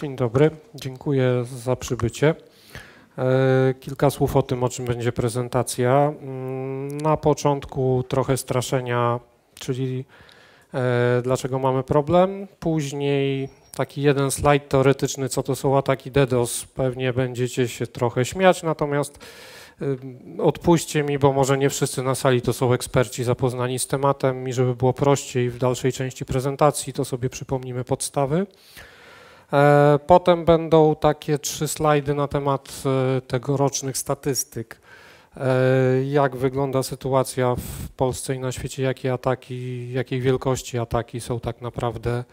Dzień dobry, dziękuję za przybycie. Kilka słów o tym, o czym będzie prezentacja. Na początku trochę straszenia, czyli dlaczego mamy problem. Później taki jeden slajd teoretyczny, co to są ataki DDoS. Pewnie będziecie się trochę śmiać, natomiast odpuśćcie mi, bo może nie wszyscy na sali to są eksperci zapoznani z tematem i żeby było prościej w dalszej części prezentacji, to sobie przypomnimy podstawy. Potem będą takie 3 slajdy na temat tegorocznych statystyk. Jak wygląda sytuacja w Polsce i na świecie, jakie ataki, jakiej wielkości ataki są tak naprawdę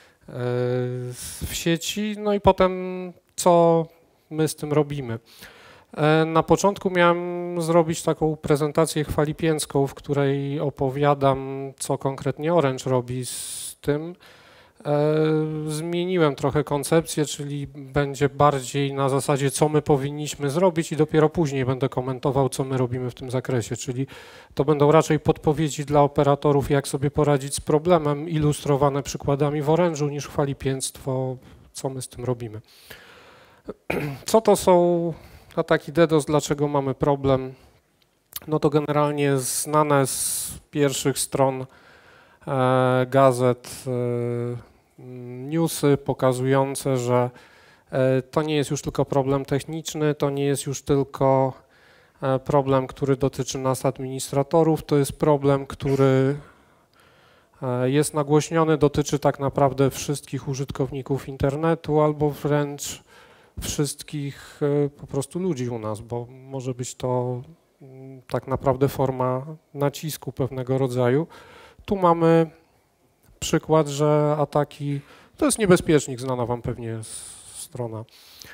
w sieci, no i potem co my z tym robimy. Na początku miałem zrobić taką prezentację chwalipieńską, w której opowiadam, co konkretnie Orange robi z tym. Zmieniłem trochę koncepcję, czyli będzie bardziej na zasadzie, co my powinniśmy zrobić i dopiero później będę komentował, co my robimy w tym zakresie, czyli to będą raczej podpowiedzi dla operatorów, jak sobie poradzić z problemem, ilustrowane przykładami w Orange'u, niż chwalipieństwo, co my z tym robimy. Co to są ataki DDoS, dlaczego mamy problem? No to generalnie znane z pierwszych stron gazet newsy pokazujące, że to nie jest już tylko problem techniczny, to nie jest już tylko problem, który dotyczy nas administratorów, to jest problem, który jest nagłośniony, dotyczy tak naprawdę wszystkich użytkowników internetu albo wręcz wszystkich po prostu ludzi u nas, bo może być to tak naprawdę forma nacisku pewnego rodzaju. Tu mamy przykład, że ataki, to jest niebezpiecznik, znana wam pewnie strona.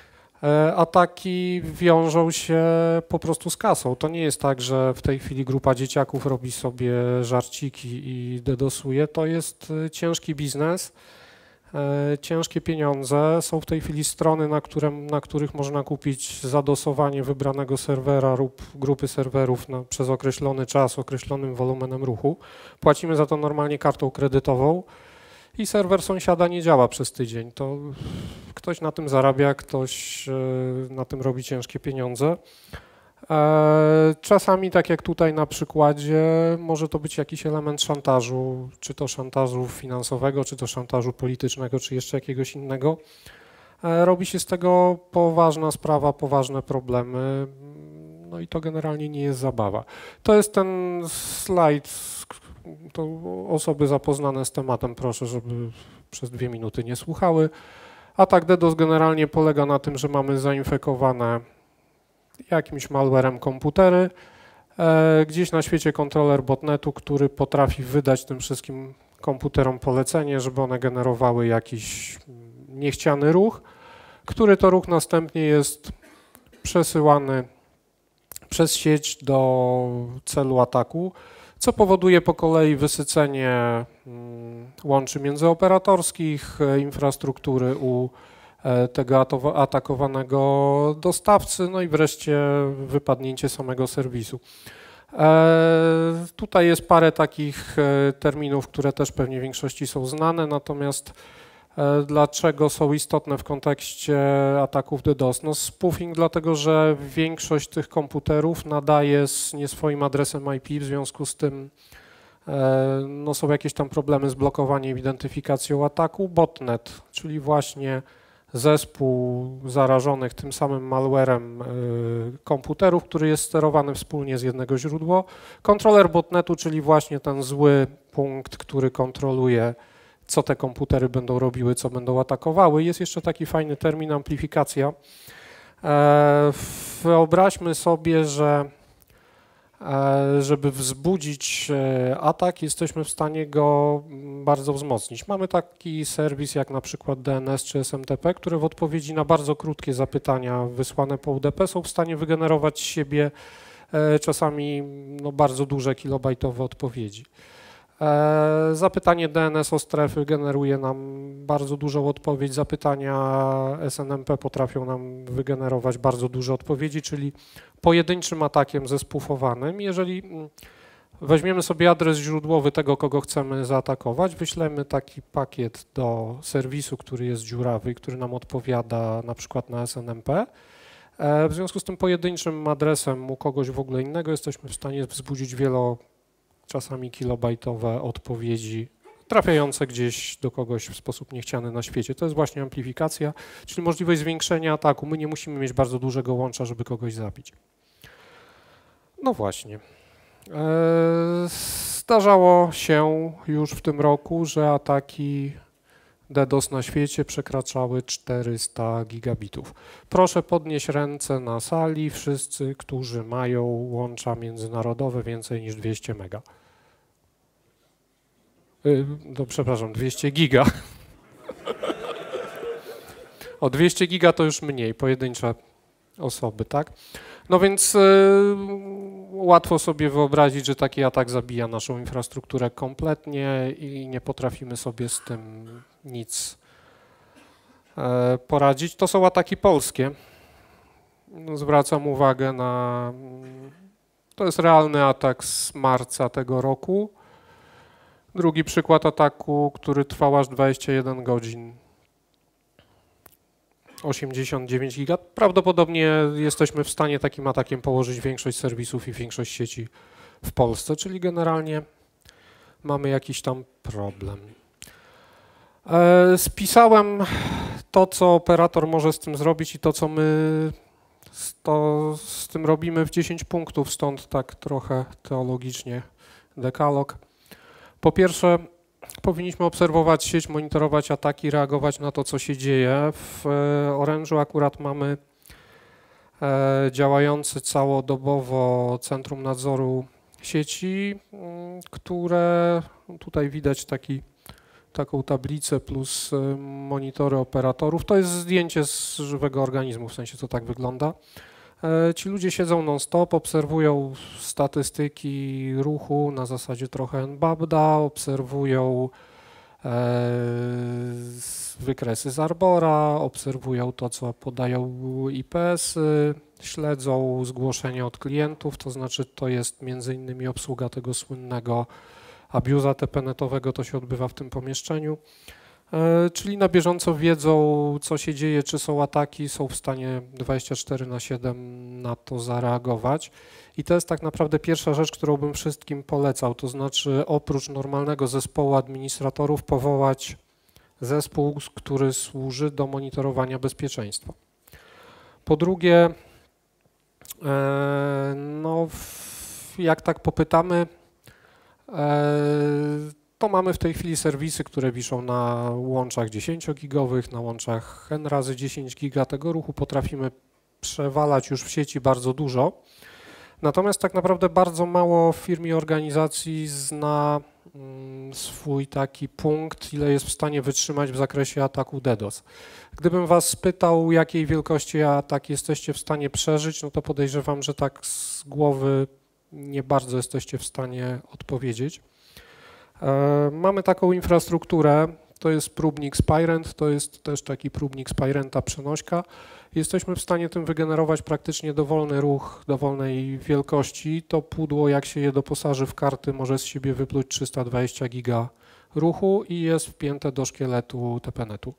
Ataki wiążą się po prostu z kasą. To nie jest tak, że w tej chwili grupa dzieciaków robi sobie żarciki i dedosuje. To jest ciężki biznes, ciężkie pieniądze. Są w tej chwili strony, na których można kupić zadosowanie wybranego serwera lub grupy serwerów przez określony czas, określonym wolumenem ruchu. Płacimy za to normalnie kartą kredytową i serwer sąsiada nie działa przez tydzień. To ktoś na tym zarabia, ktoś na tym robi ciężkie pieniądze. Czasami, tak jak tutaj na przykładzie, może to być jakiś element szantażu, czy to szantażu finansowego, czy to szantażu politycznego, czy jeszcze jakiegoś innego. Robi się z tego poważna sprawa, poważne problemy, no i to generalnie nie jest zabawa. To jest ten slajd, to osoby zapoznane z tematem proszę, żeby przez 2 minuty nie słuchały. Atak DDoS generalnie polega na tym, że mamy zainfekowane jakimś malwarem komputery, gdzieś na świecie kontroler botnetu, który potrafi wydać tym wszystkim komputerom polecenie, żeby one generowały jakiś niechciany ruch, który to ruch następnie jest przesyłany przez sieć do celu ataku, co powoduje po kolei wysycenie łączy międzyoperatorskich, infrastruktury u tego atakowanego dostawcy, no i wreszcie wypadnięcie samego serwisu. Tutaj jest parę takich terminów, które też pewnie w większości są znane, natomiast dlaczego są istotne w kontekście ataków DDoS? No spoofing dlatego, że większość tych komputerów nadaje z nie swoim adresem IP, w związku z tym no, są jakieś tam problemy z blokowaniem, identyfikacją ataku. Botnet, czyli właśnie zespół zarażonych tym samym malwarem komputerów, który jest sterowany wspólnie z jednego źródła. Kontroler botnetu, czyli właśnie ten zły punkt, który kontroluje, co te komputery będą robiły, co będą atakowały. Jest jeszcze taki fajny termin amplifikacja. Wyobraźmy sobie, że żeby wzbudzić atak, jesteśmy w stanie go bardzo wzmocnić. Mamy taki serwis jak na przykład DNS czy SMTP, które w odpowiedzi na bardzo krótkie zapytania wysłane po UDP są w stanie wygenerować z siebie czasami no, bardzo duże kilobajtowe odpowiedzi. Zapytanie DNS o strefy generuje nam bardzo dużą odpowiedź, zapytania SNMP potrafią nam wygenerować bardzo duże odpowiedzi, czyli pojedynczym atakiem zespoofowanym, jeżeli Weźmiemy sobie adres źródłowy tego, kogo chcemy zaatakować, wyślemy taki pakiet do serwisu, który jest dziurawy, który nam odpowiada na przykład na SNMP. W związku z tym pojedynczym adresem u kogoś w ogóle innego jesteśmy w stanie wzbudzić czasami kilobajtowe odpowiedzi trafiające gdzieś do kogoś w sposób niechciany na świecie. To jest właśnie amplifikacja, czyli możliwość zwiększenia ataku. My nie musimy mieć bardzo dużego łącza, żeby kogoś zabić. No właśnie. Zdarzało się już w tym roku, że ataki DDoS na świecie przekraczały 400 gigabitów. Proszę podnieść ręce na sali wszyscy, którzy mają łącza międzynarodowe więcej niż 200 mega. Przepraszam, 200 giga. O 200 giga to już mniej, pojedyncze osoby, tak? No więc łatwo sobie wyobrazić, że taki atak zabija naszą infrastrukturę kompletnie i nie potrafimy sobie z tym nic poradzić. To są ataki polskie. Zwracam uwagę na... To jest realny atak z marca tego roku. Drugi przykład ataku, który trwał aż 21 godzin. 89 giga. Prawdopodobnie jesteśmy w stanie takim atakiem położyć większość serwisów i większość sieci w Polsce, czyli generalnie mamy jakiś tam problem. Spisałem to, co operator może z tym zrobić i to, co my z tym robimy w 10 punktów, stąd tak trochę teologicznie dekalog. Po pierwsze, powinniśmy obserwować sieć, monitorować ataki, reagować na to, co się dzieje. W Orange'u akurat mamy działający całodobowo Centrum Nadzoru Sieci, które tutaj widać taką tablicę plus monitory operatorów. To jest zdjęcie z żywego organizmu, w sensie to tak wygląda. Ci ludzie siedzą non-stop, obserwują statystyki ruchu na zasadzie trochę NBABDA, obserwują wykresy z Arbora, obserwują to, co podają IPS-y, śledzą zgłoszenia od klientów, to znaczy to jest między innymi obsługa tego słynnego abuse'a TP-netowego, to się odbywa w tym pomieszczeniu. Czyli na bieżąco wiedzą, co się dzieje, czy są ataki, są w stanie 24/7 na to zareagować. I to jest tak naprawdę pierwsza rzecz, którą bym wszystkim polecał, to znaczy oprócz normalnego zespołu administratorów powołać zespół, który służy do monitorowania bezpieczeństwa. Po drugie, no, jak tak popytamy, to mamy w tej chwili serwisy, które wiszą na łączach 10-gigowych, na łączach N razy 10 giga. Tego ruchu potrafimy przewalać już w sieci bardzo dużo. Natomiast tak naprawdę bardzo mało firm i organizacji zna swój taki punkt, ile jest w stanie wytrzymać w zakresie ataku DDoS. Gdybym was spytał, jakiej wielkości atak jesteście w stanie przeżyć, no to podejrzewam, że tak z głowy nie bardzo jesteście w stanie odpowiedzieć. Mamy taką infrastrukturę, to jest próbnik Spirent, to jest też taki próbnik Spirenta przenośka. Jesteśmy w stanie tym wygenerować praktycznie dowolny ruch, dowolnej wielkości. To pudło, jak się je doposaży w karty, może z siebie wypluć 320 giga ruchu i jest wpięte do szkieletu TP-netu.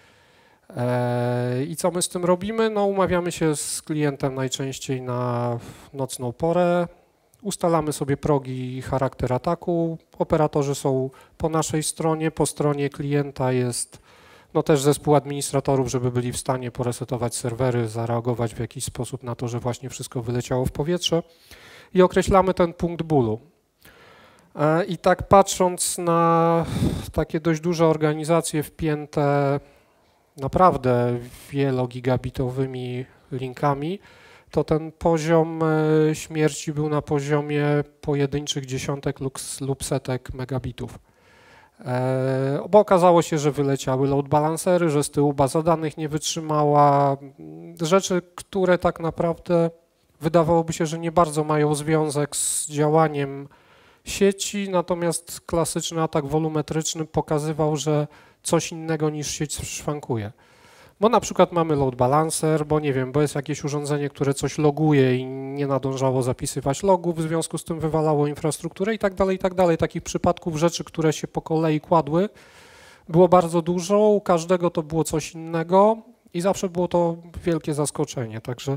I co my z tym robimy? No, umawiamy się z klientem najczęściej na nocną porę. Ustalamy sobie progi i charakter ataku. Operatorzy są po naszej stronie, po stronie klienta jest no też zespół administratorów, żeby byli w stanie poresetować serwery, zareagować w jakiś sposób na to, że właśnie wszystko wyleciało w powietrze i określamy ten punkt bólu. I tak patrząc na takie dość duże organizacje wpięte naprawdę wielogigabitowymi linkami, to ten poziom śmierci był na poziomie pojedynczych dziesiątek lub setek megabitów. Bo okazało się, że wyleciały load balancery, że z tyłu baza danych nie wytrzymała. Rzeczy, które tak naprawdę wydawałoby się, że nie bardzo mają związek z działaniem sieci, natomiast klasyczny atak wolumetryczny pokazywał, że coś innego niż sieć szwankuje. Bo na przykład mamy load balancer, bo nie wiem, bo jest jakieś urządzenie, które coś loguje i nie nadążało zapisywać logów, w związku z tym wywalało infrastrukturę i tak dalej, i tak dalej. Takich przypadków rzeczy, które się po kolei kładły, było bardzo dużo, u każdego to było coś innego i zawsze było to wielkie zaskoczenie, także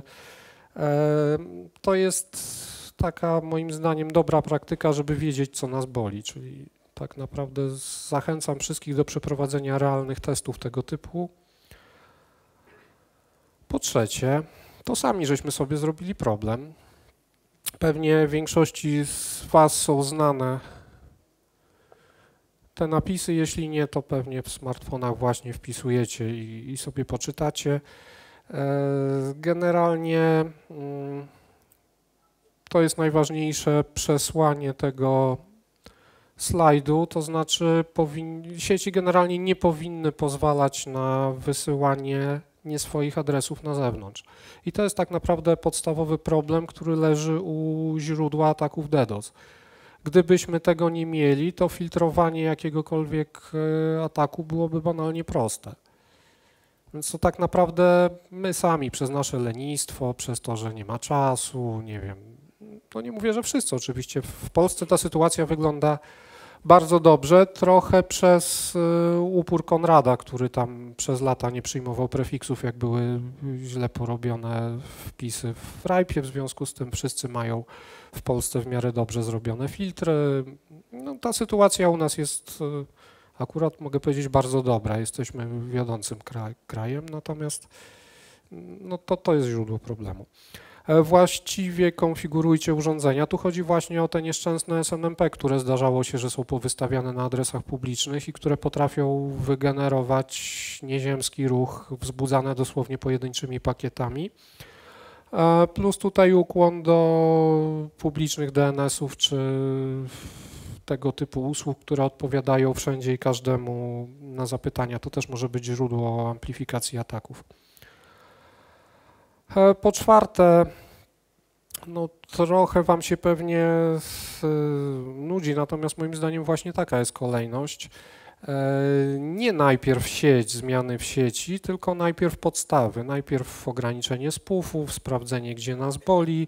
to jest taka moim zdaniem dobra praktyka, żeby wiedzieć, co nas boli, czyli tak naprawdę zachęcam wszystkich do przeprowadzenia realnych testów tego typu. Po trzecie, to sami żeśmy sobie zrobili problem. Pewnie większości z Was są znane te napisy, jeśli nie, to pewnie w smartfonach właśnie wpisujecie i sobie poczytacie. Generalnie to jest najważniejsze przesłanie tego slajdu, to znaczy sieci generalnie nie powinny pozwalać na wysyłanie nie swoich adresów na zewnątrz. I to jest tak naprawdę podstawowy problem, który leży u źródła ataków DDoS. Gdybyśmy tego nie mieli, to filtrowanie jakiegokolwiek ataku byłoby banalnie proste. Więc to tak naprawdę my sami przez nasze lenistwo, przez to, że nie ma czasu, nie wiem, no nie mówię, że wszyscy oczywiście. W Polsce ta sytuacja wygląda bardzo dobrze, trochę przez upór Konrada, który tam przez lata nie przyjmował prefiksów, jak były źle porobione wpisy w RIPie, w związku z tym wszyscy mają w Polsce w miarę dobrze zrobione filtry. No, ta sytuacja u nas jest akurat, mogę powiedzieć, bardzo dobra. Jesteśmy wiodącym krajem, natomiast no, to jest źródło problemu. Właściwie konfigurujcie urządzenia. Tu chodzi właśnie o te nieszczęsne SNMP, które zdarzało się, że są powystawiane na adresach publicznych i które potrafią wygenerować nieziemski ruch wzbudzany dosłownie pojedynczymi pakietami. Plus tutaj ukłon do publicznych DNS-ów czy tego typu usług, które odpowiadają wszędzie i każdemu na zapytania. To też może być źródło amplifikacji ataków. Po czwarte, no trochę Wam się pewnie nudzi, natomiast moim zdaniem właśnie taka jest kolejność. Nie najpierw sieć, zmiany w sieci, tylko najpierw podstawy. Najpierw ograniczenie spufów, sprawdzenie, gdzie nas boli,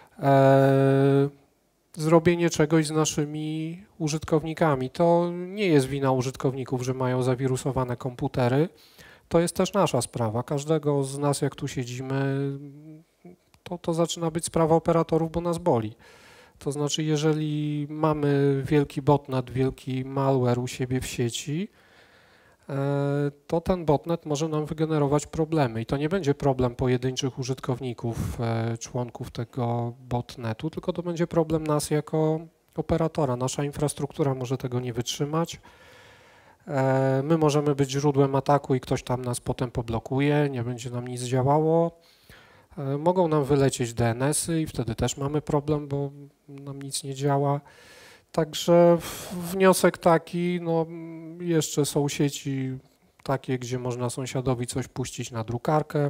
zrobienie czegoś z naszymi użytkownikami. To nie jest wina użytkowników, że mają zawirusowane komputery. To jest też nasza sprawa. Każdego z nas, jak tu siedzimy, to zaczyna być sprawa operatorów, bo nas boli. To znaczy, jeżeli mamy wielki botnet, wielki malware u siebie w sieci, to ten botnet może nam wygenerować problemy. I to nie będzie problem pojedynczych użytkowników, członków tego botnetu, tylko to będzie problem nas jako operatora. Nasza infrastruktura może tego nie wytrzymać. My możemy być źródłem ataku i ktoś tam nas potem poblokuje, nie będzie nam nic działało. Mogą nam wylecieć DNS-y i wtedy też mamy problem, bo nam nic nie działa. Także wniosek taki, no jeszcze są sieci takie, gdzie można sąsiadowi coś puścić na drukarkę.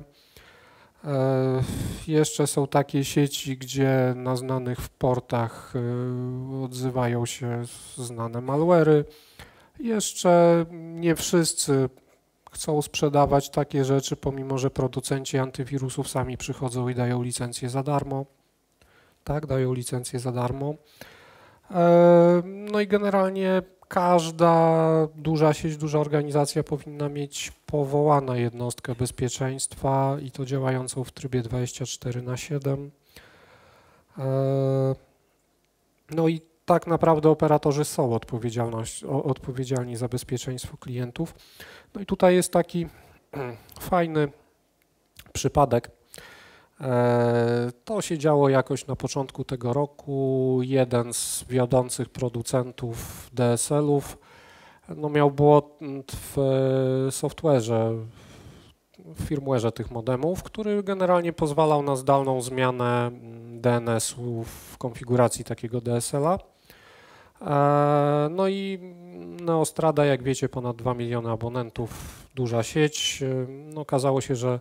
Jeszcze są takie sieci, gdzie na znanych portach odzywają się znane malware'y. Jeszcze nie wszyscy chcą sprzedawać takie rzeczy, pomimo że producenci antywirusów sami przychodzą i dają licencję za darmo. Tak, dają licencję za darmo. No i generalnie każda duża sieć, duża organizacja powinna mieć powołaną jednostkę bezpieczeństwa i to działającą w trybie 24/7. No i tak naprawdę operatorzy są odpowiedzialni za bezpieczeństwo klientów. No i tutaj jest taki fajny przypadek. To się działo jakoś na początku tego roku. Jeden z wiodących producentów DSL-ów no miał błąd w software'ze, w firmware'ze tych modemów, który generalnie pozwalał na zdalną zmianę DNS-u w konfiguracji takiego DSL-a. No i Neostrada, jak wiecie, ponad 2 miliony abonentów, duża sieć. No, okazało się, że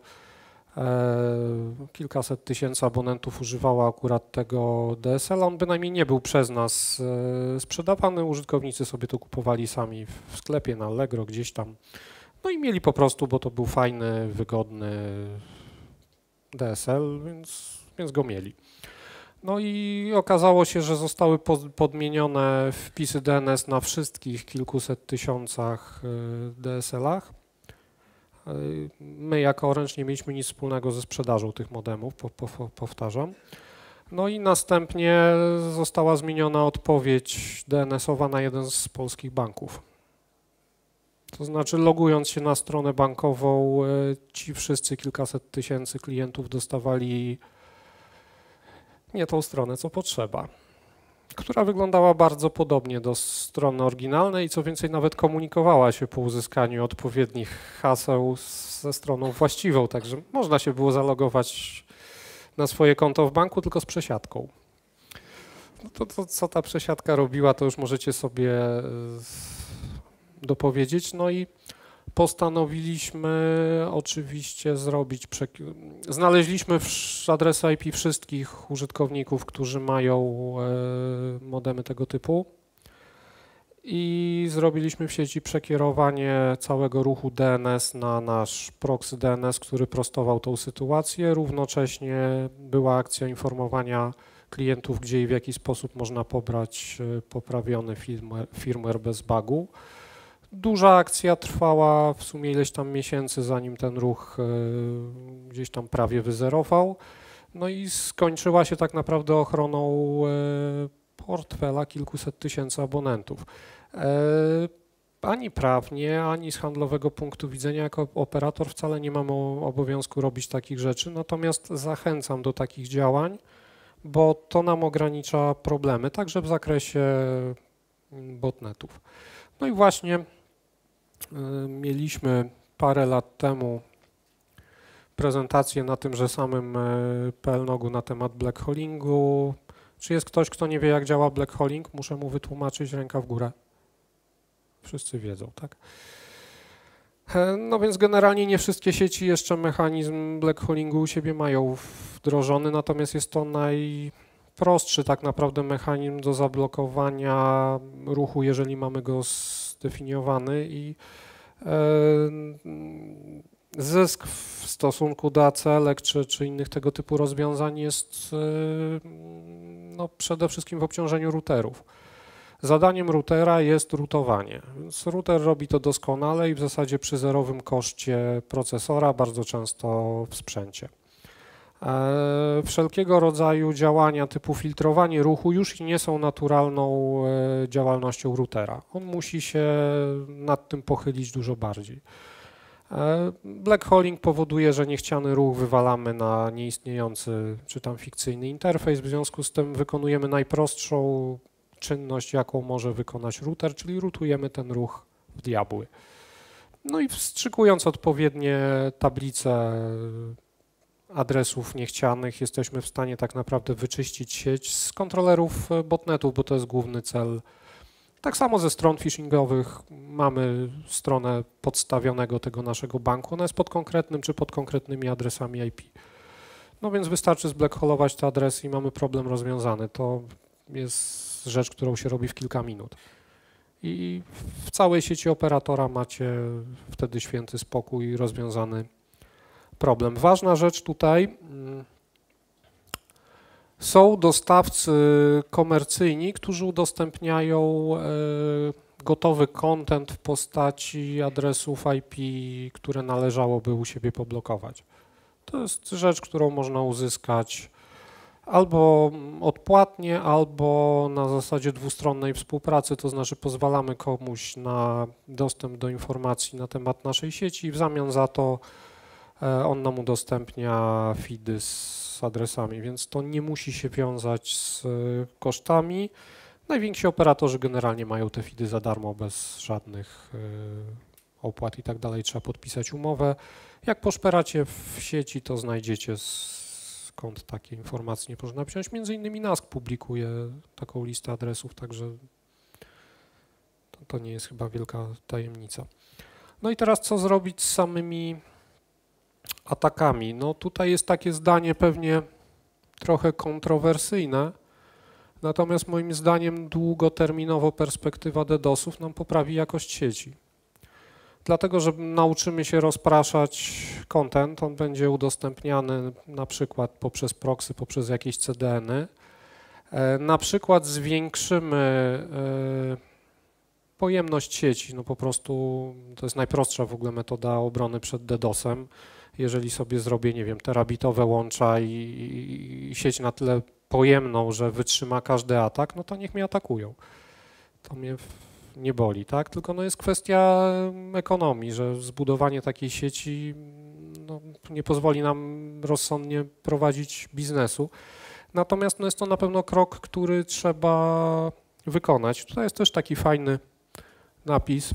kilkaset tysięcy abonentów używało akurat tego DSL-a. On bynajmniej nie był przez nas sprzedawany. Użytkownicy sobie to kupowali sami w sklepie, na Allegro, gdzieś tam No i mieli po prostu, bo to był fajny, wygodny DSL, więc go mieli. No i okazało się, że zostały podmienione wpisy DNS na wszystkich kilkuset tysiącach DSL-ach. My jako Orange nie mieliśmy nic wspólnego ze sprzedażą tych modemów, powtarzam. No i następnie została zmieniona odpowiedź DNS-owa na jeden z polskich banków. To znaczy, logując się na stronę bankową, ci wszyscy kilkaset tysięcy klientów dostawali nie tą stronę, co potrzeba, która wyglądała bardzo podobnie do strony oryginalnej i co więcej nawet komunikowała się po uzyskaniu odpowiednich haseł ze stroną właściwą, także można się było zalogować na swoje konto w banku, tylko z przesiadką. No to co ta przesiadka robiła, to już możecie sobie dopowiedzieć. No i postanowiliśmy oczywiście zrobić, znaleźliśmy adresy IP wszystkich użytkowników, którzy mają modemy tego typu i zrobiliśmy w sieci przekierowanie całego ruchu DNS na nasz proxy DNS, który prostował tą sytuację. Równocześnie była akcja informowania klientów, gdzie i w jaki sposób można pobrać poprawiony firmware bez bugu. Duża akcja trwała w sumie ileś tam miesięcy, zanim ten ruch gdzieś tam prawie wyzerował. No i skończyła się tak naprawdę ochroną portfela kilkuset tysięcy abonentów. Ani prawnie, ani z handlowego punktu widzenia jako operator wcale nie mamy obowiązku robić takich rzeczy, natomiast zachęcam do takich działań, bo to nam ogranicza problemy, także w zakresie botnetów. No i właśnie mieliśmy parę lat temu prezentację na tymże samym PLNOG-u na temat blackholingu. Czy jest ktoś, kto nie wie, jak działa blackholing? Muszę mu wytłumaczyć, ręka w górę. Wszyscy wiedzą, tak? No więc generalnie nie wszystkie sieci jeszcze mechanizm blackholingu u siebie mają wdrożony, natomiast jest to najprostszy tak naprawdę mechanizm do zablokowania ruchu, jeżeli mamy go zdefiniowany i zysk w stosunku do ACL-ek czy innych tego typu rozwiązań jest no, przede wszystkim w obciążeniu routerów. Zadaniem routera jest rutowanie, więc router robi to doskonale i w zasadzie przy zerowym koszcie procesora, bardzo często w sprzęcie. Wszelkiego rodzaju działania typu filtrowanie ruchu już nie są naturalną działalnością routera. On musi się nad tym pochylić dużo bardziej. Blackholing powoduje, że niechciany ruch wywalamy na nieistniejący czy tam fikcyjny interfejs, w związku z tym wykonujemy najprostszą czynność, jaką może wykonać router, czyli routujemy ten ruch w diabły. No i wstrzykując odpowiednie tablice adresów niechcianych, jesteśmy w stanie tak naprawdę wyczyścić sieć z kontrolerów botnetów, bo to jest główny cel. Tak samo ze stron phishingowych mamy stronę podstawionego tego naszego banku, ona jest pod konkretnym czy pod konkretnymi adresami IP. No więc wystarczy zblackholować te adresy i mamy problem rozwiązany. To jest rzecz, którą się robi w kilka minut. I w całej sieci operatora macie wtedy święty spokój i rozwiązany problem. Ważna rzecz tutaj, są dostawcy komercyjni, którzy udostępniają gotowy content w postaci adresów IP, które należałoby u siebie poblokować. To jest rzecz, którą można uzyskać albo odpłatnie, albo na zasadzie dwustronnej współpracy, to znaczy pozwalamy komuś na dostęp do informacji na temat naszej sieci i w zamian za to on nam udostępnia feedy z adresami, więc to nie musi się wiązać z kosztami. Najwięksi operatorzy generalnie mają te feedy za darmo, bez żadnych opłat i tak dalej. Trzeba podpisać umowę. Jak poszperacie w sieci, to znajdziecie skąd takie informacje nie można wziąć. Między innymi NASK publikuje taką listę adresów, także to nie jest chyba wielka tajemnica. No i teraz co zrobić z samymi atakami? No tutaj jest takie zdanie pewnie trochę kontrowersyjne, natomiast moim zdaniem długoterminowo perspektywa DDoS-ów nam poprawi jakość sieci. Dlatego, że nauczymy się rozpraszać content, on będzie udostępniany na przykład poprzez proxy, poprzez jakieś CDN-y. Na przykład zwiększymy pojemność sieci, no po prostu to jest najprostsza w ogóle metoda obrony przed DDoS-em. Jeżeli sobie zrobię, nie wiem, terabitowe łącza i sieć na tyle pojemną, że wytrzyma każdy atak, no to niech mnie atakują. To mnie nie boli, tak? Tylko no jest kwestia ekonomii, że zbudowanie takiej sieci no, nie pozwoli nam rozsądnie prowadzić biznesu. Natomiast no jest to na pewno krok, który trzeba wykonać. Tutaj jest też taki fajny napis.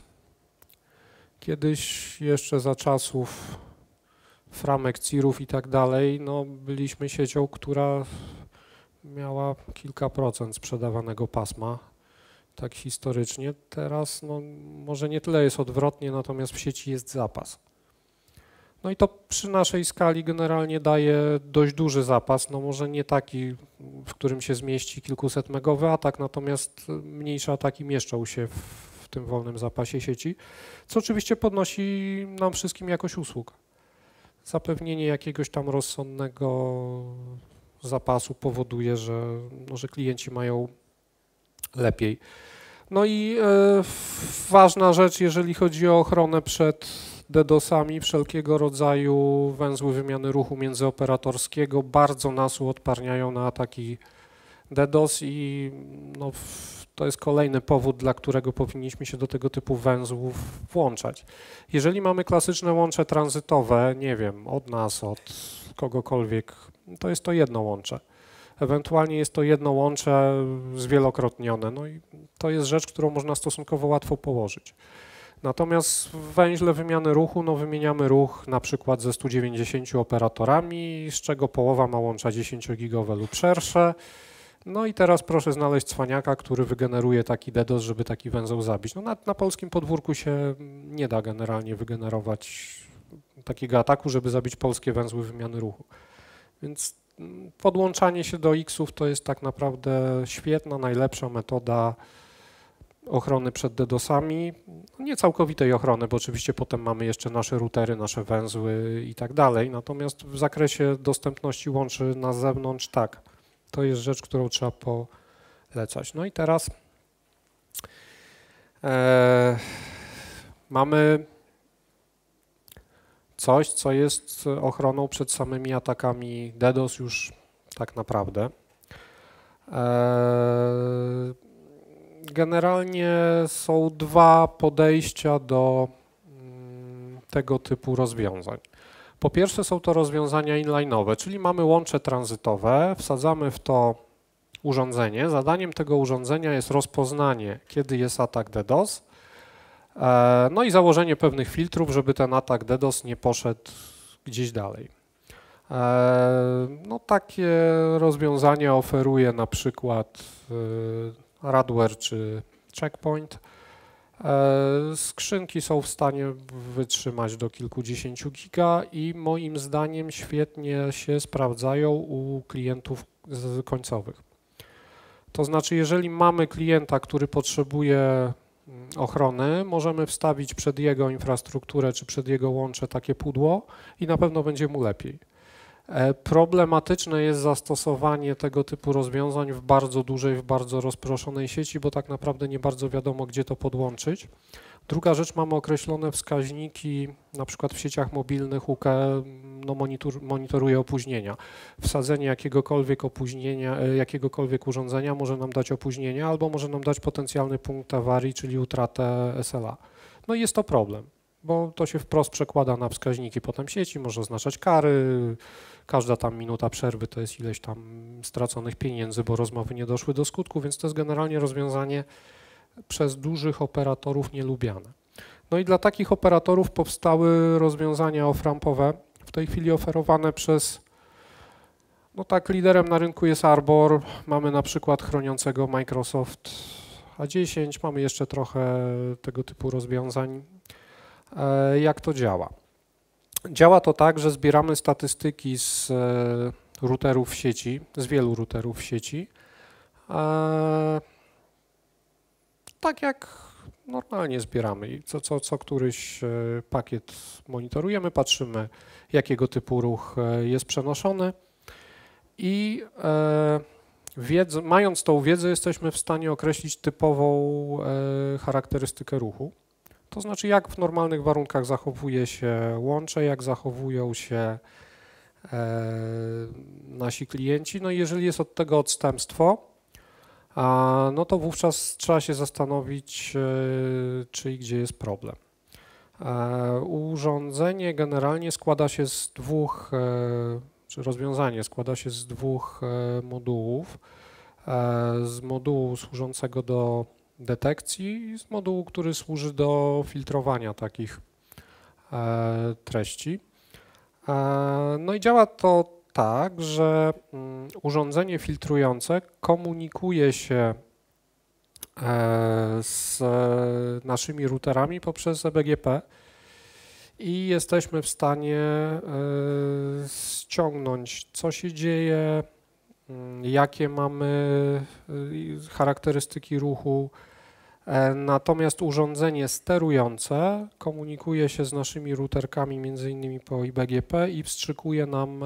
Kiedyś jeszcze za czasów framek, cirów i tak dalej, no byliśmy siecią, która miała kilka procent sprzedawanego pasma, tak historycznie. Teraz no, może nie tyle jest odwrotnie, natomiast w sieci jest zapas. No i to przy naszej skali generalnie daje dość duży zapas, no może nie taki, w którym się zmieści kilkusetmegowy atak, natomiast mniejsze ataki mieszczą się w tym wolnym zapasie sieci, co oczywiście podnosi nam wszystkim jakość usług. Zapewnienie jakiegoś tam rozsądnego zapasu powoduje, że klienci mają lepiej. No i ważna rzecz, jeżeli chodzi o ochronę przed DDoS-ami, wszelkiego rodzaju węzły wymiany ruchu międzyoperatorskiego bardzo nas uodparniają na ataki DDoS i no, to jest kolejny powód, dla którego powinniśmy się do tego typu węzłów włączać. Jeżeli mamy klasyczne łącze tranzytowe, nie wiem, od nas, od kogokolwiek, to jest to jedno łącze. Ewentualnie jest to jedno łącze zwielokrotnione, no i to jest rzecz, którą można stosunkowo łatwo położyć. Natomiast w węźle wymiany ruchu, no wymieniamy ruch na przykład ze 190 operatorami, z czego połowa ma łącza 10-gigowe lub szersze. No i teraz proszę znaleźć cwaniaka, który wygeneruje taki DDoS, żeby taki węzeł zabić. No na polskim podwórku się nie da generalnie wygenerować takiego ataku, żeby zabić polskie węzły wymiany ruchu. Więc podłączanie się do X-ów to jest tak naprawdę świetna, najlepsza metoda ochrony przed DDoS-ami. Nie całkowitej ochrony, bo oczywiście potem mamy jeszcze nasze routery, nasze węzły i tak dalej. Natomiast w zakresie dostępności łączy na zewnątrz, tak, to jest rzecz, którą trzeba polecać. No i teraz mamy coś, co jest ochroną przed samymi atakami DDoS już tak naprawdę. Generalnie są dwa podejścia do tego typu rozwiązań. Po pierwsze są to rozwiązania inline'owe, czyli mamy łącze tranzytowe, wsadzamy w to urządzenie. Zadaniem tego urządzenia jest rozpoznanie, kiedy jest atak DDoS, no i założenie pewnych filtrów, żeby ten atak DDoS nie poszedł gdzieś dalej. No takie rozwiązanie oferuje na przykład Radware czy Checkpoint. Skrzynki są w stanie wytrzymać do kilkudziesięciu giga i moim zdaniem świetnie się sprawdzają u klientów końcowych. To znaczy, jeżeli mamy klienta, który potrzebuje ochrony, możemy wstawić przed jego infrastrukturę czy przed jego łącze takie pudło i na pewno będzie mu lepiej. Problematyczne jest zastosowanie tego typu rozwiązań w bardzo dużej, w bardzo rozproszonej sieci, bo tak naprawdę nie bardzo wiadomo, gdzie to podłączyć. Druga rzecz, mamy określone wskaźniki, na przykład w sieciach mobilnych UKE no monitoruje opóźnienia. Wsadzenie jakiegokolwiek opóźnienia, jakiegokolwiek urządzenia może nam dać opóźnienia albo może nam dać potencjalny punkt awarii, czyli utratę SLA. No i jest to problem, bo to się wprost przekłada na wskaźniki potem sieci, może oznaczać kary, każda tam minuta przerwy to jest ileś tam straconych pieniędzy, bo rozmowy nie doszły do skutku, więc to jest generalnie rozwiązanie przez dużych operatorów nielubiane. No i dla takich operatorów powstały rozwiązania off-rampowe, w tej chwili oferowane przez, no tak, liderem na rynku jest Arbor, mamy na przykład chroniącego Microsoft A10, mamy jeszcze trochę tego typu rozwiązań. Jak to działa? Działa to tak, że zbieramy statystyki z routerów w sieci, z wielu routerów w sieci. Tak jak normalnie zbieramy i co któryś pakiet monitorujemy, patrzymy, jakiego typu ruch jest przenoszony i mając tą wiedzę, jesteśmy w stanie określić typową charakterystykę ruchu. To znaczy, jak w normalnych warunkach zachowuje się łącze, jak zachowują się nasi klienci. No i jeżeli jest od tego odstępstwo, no to wówczas trzeba się zastanowić, czy i gdzie jest problem. Urządzenie generalnie składa się z dwóch, czy rozwiązanie składa się z dwóch modułów. Z modułu służącego do detekcji i z modułu, który służy do filtrowania takich treści. No i działa to tak, że urządzenie filtrujące komunikuje się z naszymi routerami poprzez eBGP i jesteśmy w stanie ściągnąć, co się dzieje, jakie mamy charakterystyki ruchu. Natomiast urządzenie sterujące komunikuje się z naszymi routerkami, między innymi po iBGP i wstrzykuje nam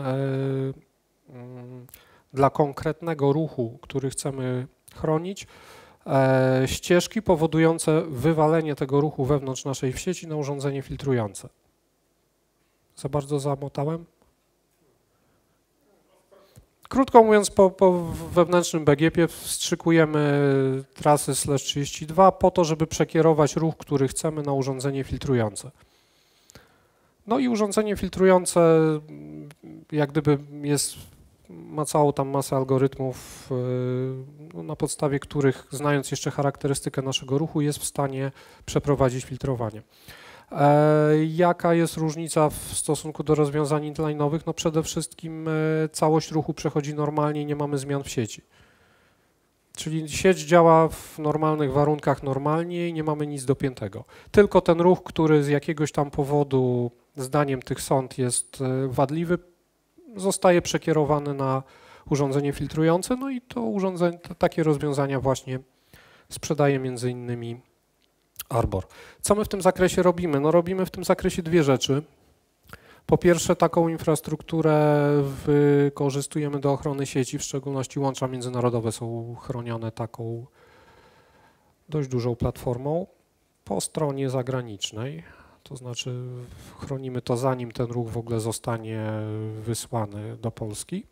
dla konkretnego ruchu, który chcemy chronić, ścieżki powodujące wywalenie tego ruchu wewnątrz naszej sieci na urządzenie filtrujące. Za bardzo zamotałem? Krótko mówiąc, po wewnętrznym BGP wstrzykujemy trasy /32 po to, żeby przekierować ruch, który chcemy, na urządzenie filtrujące. No i urządzenie filtrujące jak gdyby ma całą tam masę algorytmów, na podstawie których, znając jeszcze charakterystykę naszego ruchu, jest w stanie przeprowadzić filtrowanie. Jaka jest różnica w stosunku do rozwiązań inline'owych? No przede wszystkim całość ruchu przechodzi normalnie i nie mamy zmian w sieci. Czyli sieć działa w normalnych warunkach normalnie i nie mamy nic dopiętego. Tylko ten ruch, który z jakiegoś tam powodu, zdaniem tych sąd, jest wadliwy, zostaje przekierowany na urządzenie filtrujące, no i to urządzenie, takie rozwiązania właśnie sprzedaje między innymi Arbor. Co my w tym zakresie robimy? No robimy w tym zakresie dwie rzeczy. Po pierwsze, taką infrastrukturę wykorzystujemy do ochrony sieci, w szczególności łącza międzynarodowe są chronione taką dość dużą platformą po stronie zagranicznej. To znaczy chronimy to, zanim ten ruch w ogóle zostanie wysłany do Polski.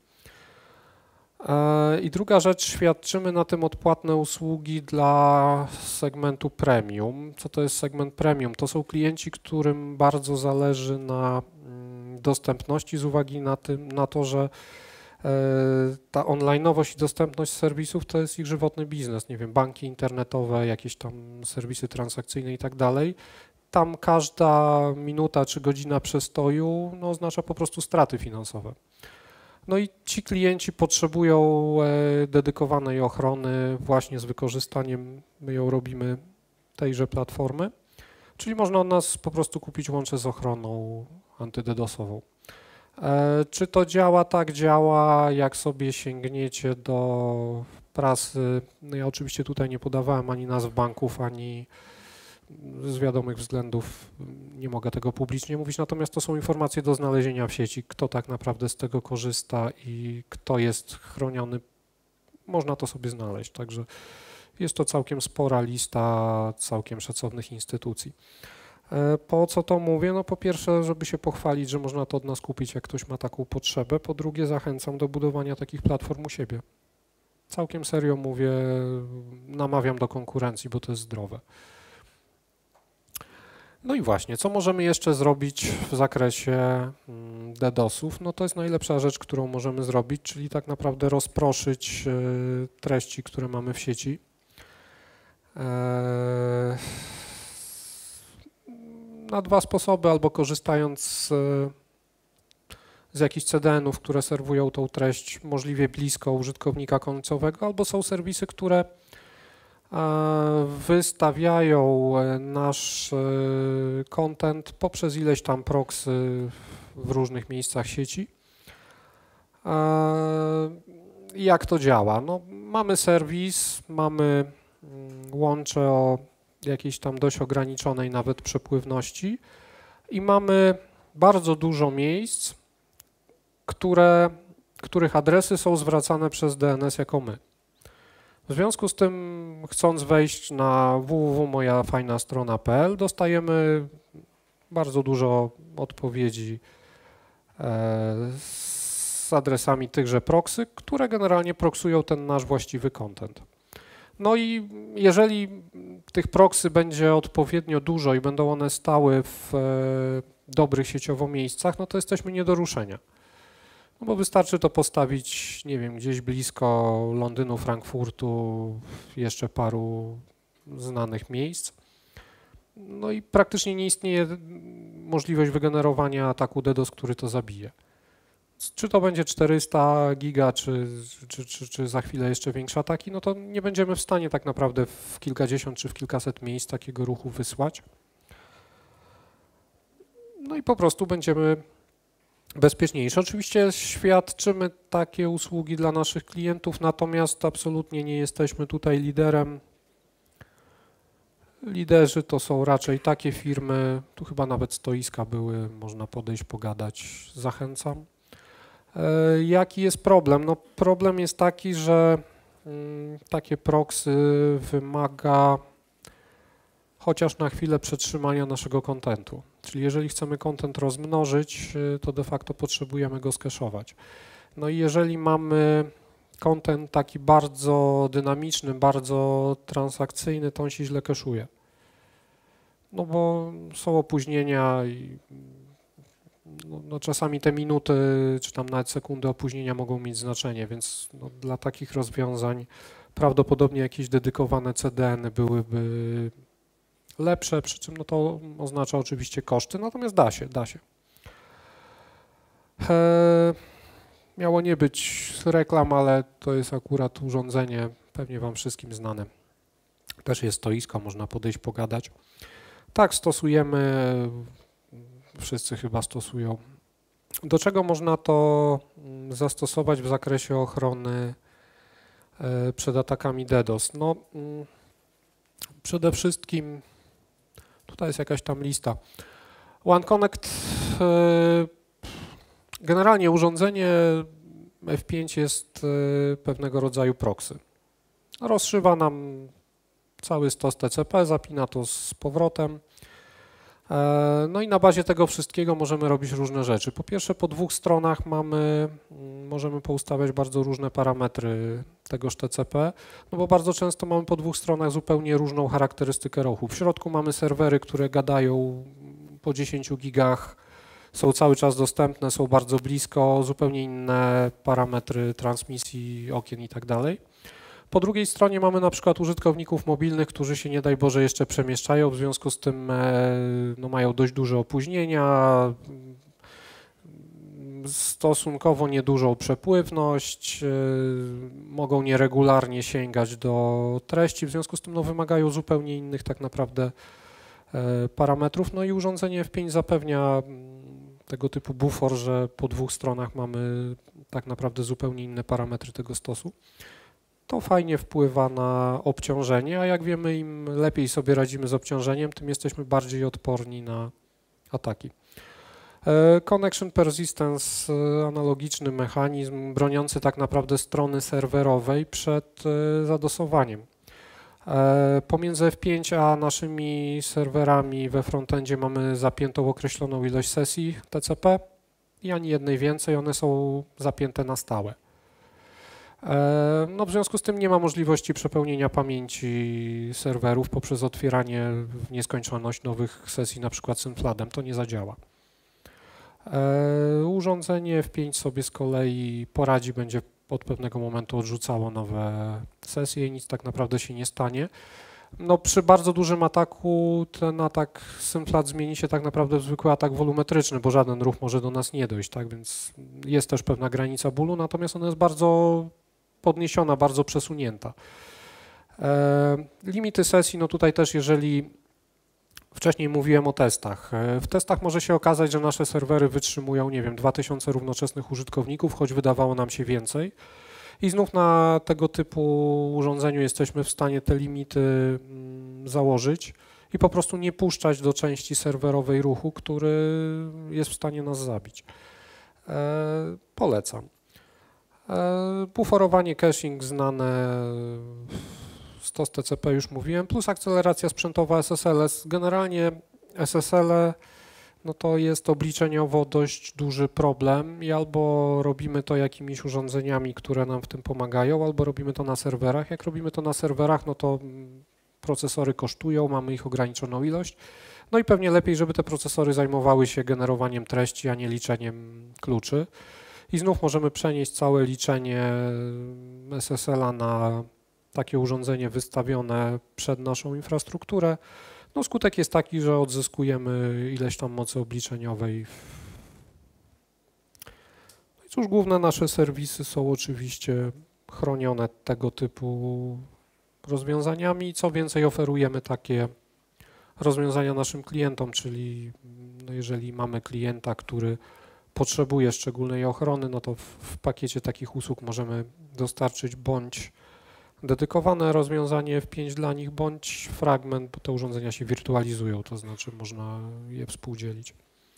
I druga rzecz, świadczymy na tym odpłatne usługi dla segmentu premium. Co to jest segment premium? To są klienci, którym bardzo zależy na dostępności z uwagi na to, że ta online'owość i dostępność serwisów to jest ich żywotny biznes. Nie wiem, banki internetowe, jakieś tam serwisy transakcyjne i tak dalej. Tam każda minuta czy godzina przestoju no, oznacza po prostu straty finansowe. No i ci klienci potrzebują dedykowanej ochrony właśnie z wykorzystaniem, my ją robimy, tejże platformy, czyli można od nas po prostu kupić łącze z ochroną antydedosową. Czy to działa? Tak działa, jak sobie sięgniecie do prasy. No ja oczywiście tutaj nie podawałem ani nazw banków, ani z wiadomych względów nie mogę tego publicznie mówić, natomiast to są informacje do znalezienia w sieci, kto tak naprawdę z tego korzysta i kto jest chroniony, można to sobie znaleźć, także jest to całkiem spora lista całkiem szacownych instytucji. Po co to mówię? No po pierwsze, żeby się pochwalić, że można to od nas kupić, jak ktoś ma taką potrzebę, po drugie zachęcam do budowania takich platform u siebie. Całkiem serio mówię, namawiam do konkurencji, bo to jest zdrowe. No i właśnie, co możemy jeszcze zrobić w zakresie DDoS-ów? No to jest najlepsza rzecz, którą możemy zrobić, czyli tak naprawdę rozproszyć treści, które mamy w sieci. Na dwa sposoby, albo korzystając z jakichś CDN-ów, które serwują tą treść możliwie blisko użytkownika końcowego, albo są serwisy, które wystawiają nasz content poprzez ileś tam proxy w różnych miejscach sieci. Jak to działa? No, mamy serwis, mamy łącze o jakiejś tam dość ograniczonej nawet przepływności i mamy bardzo dużo miejsc, których adresy są zwracane przez DNS jako my. W związku z tym, chcąc wejść na www.mojafajnastrona.pl, dostajemy bardzo dużo odpowiedzi z adresami tychże proxy, które generalnie proksują ten nasz właściwy content. No i jeżeli tych proxy będzie odpowiednio dużo i będą one stały w dobrych sieciowo miejscach, no to jesteśmy nie do ruszenia. No bo wystarczy to postawić, nie wiem, gdzieś blisko Londynu, Frankfurtu, jeszcze paru znanych miejsc. No i praktycznie nie istnieje możliwość wygenerowania ataku DDoS, który to zabije. Czy to będzie 400 giga, czy za chwilę jeszcze większe ataki, no to nie będziemy w stanie tak naprawdę w kilkadziesiąt czy w kilkaset miejsc takiego ruchu wysłać. No i po prostu będziemy bezpieczniejsi. Oczywiście świadczymy takie usługi dla naszych klientów, natomiast absolutnie nie jesteśmy tutaj liderem. Liderzy to są raczej takie firmy, tu chyba nawet stoiska były, można podejść, pogadać, zachęcam. Jaki jest problem? No problem jest taki, że takie proxy wymaga chociaż na chwilę przetrzymania naszego kontentu. Czyli jeżeli chcemy content rozmnożyć, to de facto potrzebujemy go skeszować. No i jeżeli mamy content taki bardzo dynamiczny, bardzo transakcyjny, to on się źle keszuje. No bo są opóźnienia i no czasami te minuty, czy tam nawet sekundy opóźnienia mogą mieć znaczenie, więc no dla takich rozwiązań prawdopodobnie jakieś dedykowane CDN-y byłyby lepsze, przy czym no to oznacza oczywiście koszty, natomiast da się. Miało nie być reklam, ale to jest akurat urządzenie pewnie Wam wszystkim znane. Też jest stoisko, można podejść, pogadać. Tak, stosujemy, wszyscy chyba stosują. Do czego można to zastosować w zakresie ochrony przed atakami DDoS? No, przede wszystkim, tutaj jest jakaś tam lista. OneConnect, generalnie urządzenie F5 jest pewnego rodzaju proxy. Rozszywa nam cały stos TCP, zapina to z powrotem. No i na bazie tego wszystkiego możemy robić różne rzeczy. Po pierwsze, po dwóch stronach możemy poustawiać bardzo różne parametry tegoż TCP, no bo bardzo często mamy po dwóch stronach zupełnie różną charakterystykę ruchu. W środku mamy serwery, które gadają po 10 gigach, są cały czas dostępne, są bardzo blisko, zupełnie inne parametry transmisji okien i tak dalej. Po drugiej stronie mamy na przykład użytkowników mobilnych, którzy się nie daj Boże jeszcze przemieszczają, w związku z tym no, mają dość duże opóźnienia, stosunkowo niedużą przepływność, mogą nieregularnie sięgać do treści, w związku z tym no, wymagają zupełnie innych tak naprawdę parametrów. No i urządzenie F5 zapewnia tego typu bufor, że po dwóch stronach mamy tak naprawdę zupełnie inne parametry tego stosu. To fajnie wpływa na obciążenie, a jak wiemy, im lepiej sobie radzimy z obciążeniem, tym jesteśmy bardziej odporni na ataki. Connection Persistence, analogiczny mechanizm broniący tak naprawdę strony serwerowej przed zadosowaniem. Pomiędzy F5 a naszymi serwerami we frontendzie mamy zapiętą określoną ilość sesji TCP i ani jednej więcej, one są zapięte na stałe. No, w związku z tym nie ma możliwości przepełnienia pamięci serwerów poprzez otwieranie w nieskończoność nowych sesji, na przykład SymFladem, to nie zadziała. Urządzenie F5 sobie z kolei poradzi, będzie od pewnego momentu odrzucało nowe sesje i nic tak naprawdę się nie stanie. No, przy bardzo dużym ataku ten atak SymFlad zmieni się tak naprawdę w zwykły atak wolumetryczny, bo żaden ruch może do nas nie dojść, tak, więc jest też pewna granica bólu, natomiast ona jest bardzo podniesiona, bardzo przesunięta. Limity sesji, no tutaj też jeżeli wcześniej mówiłem o testach. W testach może się okazać, że nasze serwery wytrzymują, nie wiem, 2000 równoczesnych użytkowników, choć wydawało nam się więcej. I znów na tego typu urządzeniu jesteśmy w stanie te limity założyć i po prostu nie puszczać do części serwerowej ruchu, który jest w stanie nas zabić. Polecam. Buforowanie, caching znane, stos TCP już mówiłem, plus akceleracja sprzętowa SSL. Generalnie SSL no to jest obliczeniowo dość duży problem i albo robimy to jakimiś urządzeniami, które nam w tym pomagają, albo robimy to na serwerach. Jak robimy to na serwerach, no to procesory kosztują, mamy ich ograniczoną ilość. No i pewnie lepiej, żeby te procesory zajmowały się generowaniem treści, a nie liczeniem kluczy. I znów możemy przenieść całe liczenie SSL-a na takie urządzenie wystawione przed naszą infrastrukturę. No skutek jest taki, że odzyskujemy ileś tam mocy obliczeniowej. No i cóż, główne nasze serwisy są oczywiście chronione tego typu rozwiązaniami. Co więcej, oferujemy takie rozwiązania naszym klientom, czyli no jeżeli mamy klienta, który potrzebuje szczególnej ochrony, no to w pakiecie takich usług możemy dostarczyć bądź dedykowane rozwiązanie F5 dla nich, bądź fragment, bo te urządzenia się wirtualizują, to znaczy można je współdzielić.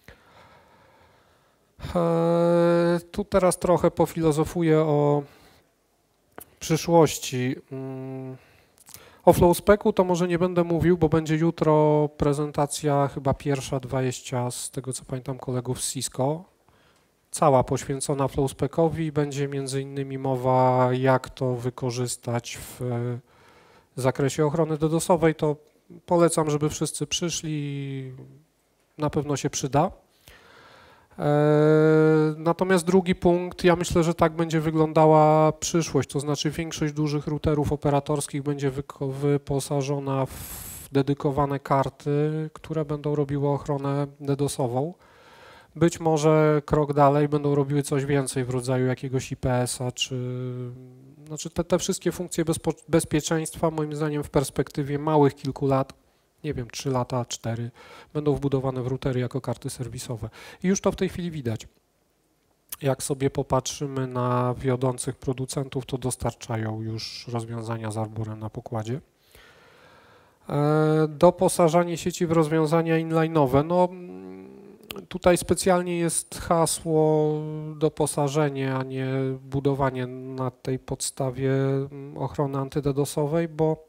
Tu teraz trochę pofilozofuję o przyszłości. O FlowSpecu to może nie będę mówił, bo będzie jutro prezentacja, chyba pierwsza 20, z tego co pamiętam, kolegów z Cisco. Cała poświęcona FlowSpecowi, będzie między innymi mowa, jak to wykorzystać w zakresie ochrony DDoS-owej. To polecam, żeby wszyscy przyszli, na pewno się przyda. Natomiast drugi punkt, ja myślę, że tak będzie wyglądała przyszłość, to znaczy większość dużych routerów operatorskich będzie wyposażona w dedykowane karty, które będą robiły ochronę DDoS-ową. Być może krok dalej będą robiły coś więcej w rodzaju jakiegoś IPS-a, znaczy te wszystkie funkcje bezpieczeństwa, moim zdaniem w perspektywie małych kilku lat, nie wiem, 3 lata, 4, będą wbudowane w routery jako karty serwisowe. I już to w tej chwili widać. Jak sobie popatrzymy na wiodących producentów, to dostarczają już rozwiązania z Arborem na pokładzie. Doposażanie sieci w rozwiązania inline'owe. No, tutaj specjalnie jest hasło doposażenie, a nie budowanie na tej podstawie ochrony antydedosowej, bo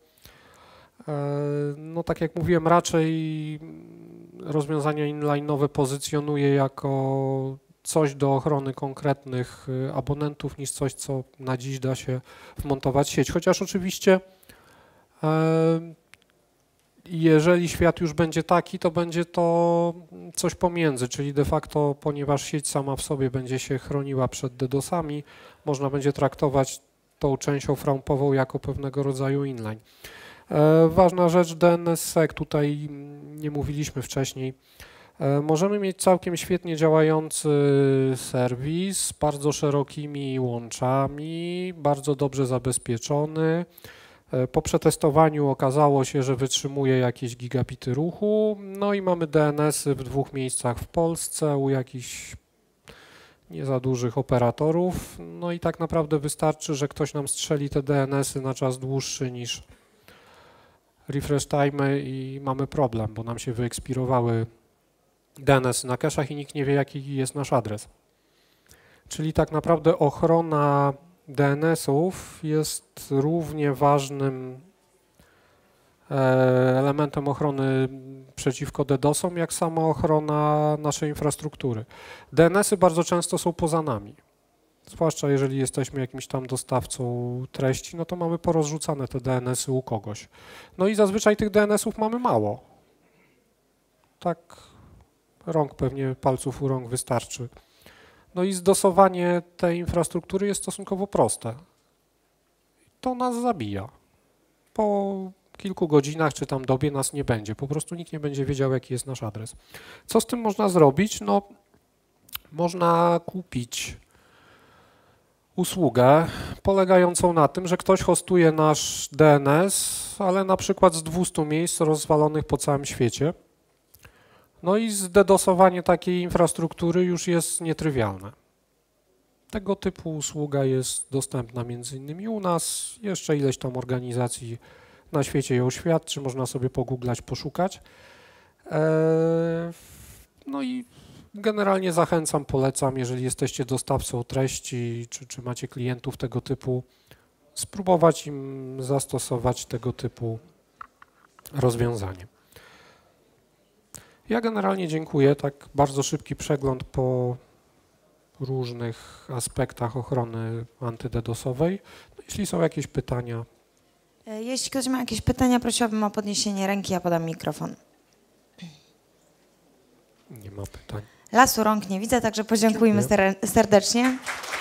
no tak jak mówiłem, raczej rozwiązania inline'owe pozycjonuje jako coś do ochrony konkretnych abonentów niż coś, co na dziś da się wmontować w sieć. Chociaż oczywiście jeżeli świat już będzie taki, to będzie to coś pomiędzy, czyli de facto, ponieważ sieć sama w sobie będzie się chroniła przed DDoS-ami, można będzie traktować tą część offrampową jako pewnego rodzaju inline. Ważna rzecz, DNSSEC, tutaj nie mówiliśmy wcześniej. Możemy mieć całkiem świetnie działający serwis z bardzo szerokimi łączami, bardzo dobrze zabezpieczony. Po przetestowaniu okazało się, że wytrzymuje jakieś gigabity ruchu, no i mamy DNS-y w 2 miejscach w Polsce u jakichś nie za dużych operatorów, no i tak naprawdę wystarczy, że ktoś nam strzeli te DNS-y na czas dłuższy niż refresh time i mamy problem, bo nam się wyekspirowały DNS-y na cache'ach i nikt nie wie, jaki jest nasz adres. Czyli tak naprawdę ochrona DNS-ów jest równie ważnym elementem ochrony przeciwko DDoS-om, jak sama ochrona naszej infrastruktury. DNS-y bardzo często są poza nami, zwłaszcza jeżeli jesteśmy jakimś tam dostawcą treści, no to mamy porozrzucane te DNS-y u kogoś. No i zazwyczaj tych DNS-ów mamy mało. Tak rąk, pewnie palców u rąk wystarczy. No i zdosowanie tej infrastruktury jest stosunkowo proste. To nas zabija. Po kilku godzinach czy tam dobie nas nie będzie. Po prostu nikt nie będzie wiedział, jaki jest nasz adres. Co z tym można zrobić? No, można kupić usługę polegającą na tym, że ktoś hostuje nasz DNS, ale na przykład z 200 miejsc rozwalonych po całym świecie. No i zdedosowanie takiej infrastruktury już jest nietrywialne. Tego typu usługa jest dostępna między innymi u nas, jeszcze ileś tam organizacji na świecie ją świadczy, można sobie pogooglać, poszukać. No i generalnie zachęcam, polecam, jeżeli jesteście dostawcą treści, czy macie klientów tego typu, spróbować im zastosować tego typu rozwiązanie. Ja generalnie dziękuję, tak bardzo szybki przegląd po różnych aspektach ochrony antydedosowej. No, jeśli są jakieś pytania. Jeśli ktoś ma jakieś pytania, prosiłabym o podniesienie ręki, ja podam mikrofon. Nie ma pytań. Lasu rąk nie widzę, także podziękujmy serdecznie.